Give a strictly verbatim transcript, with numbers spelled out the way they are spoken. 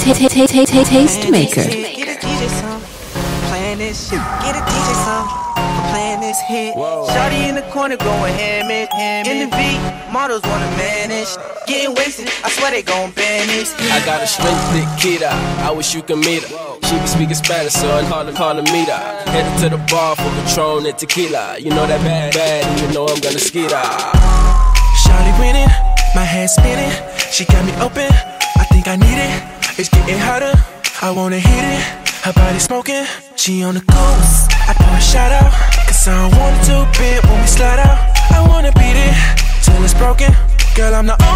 Tastemaker. Get a D J song. Playing this shit. Get a D J song. I'm playing this hit. Shawty in the corner going ham it. In the beat, models wanna manage. Getting wasted, I swear they gon' banish. I got a straight thick kid out. I wish you could meet her. She be speaking Spanish, so I'm calling, calling meet her. Headed to the bar for Patron and tequila. You know that bad, bad, and you know I'm gonna skeet her. Shawty winning, my head spinning. She got me open, I think I need it. It's getting hotter, I wanna hit it. Her body smoking, she on the coast. I pour a shot out, cause I don't want it too big when we slide out. I wanna beat it till it's broken. Girl, I'm the only